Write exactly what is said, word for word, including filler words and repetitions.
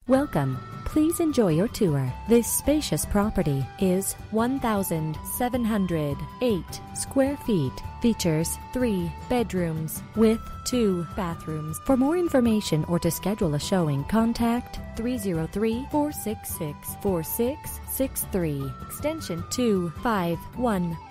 Welcome. Please enjoy your tour. This spacious property is one thousand seven hundred eight square feet. Features three bedrooms with two bathrooms. For more information or to schedule a showing, contact three zero three, four six six, four six six three, extension two five one.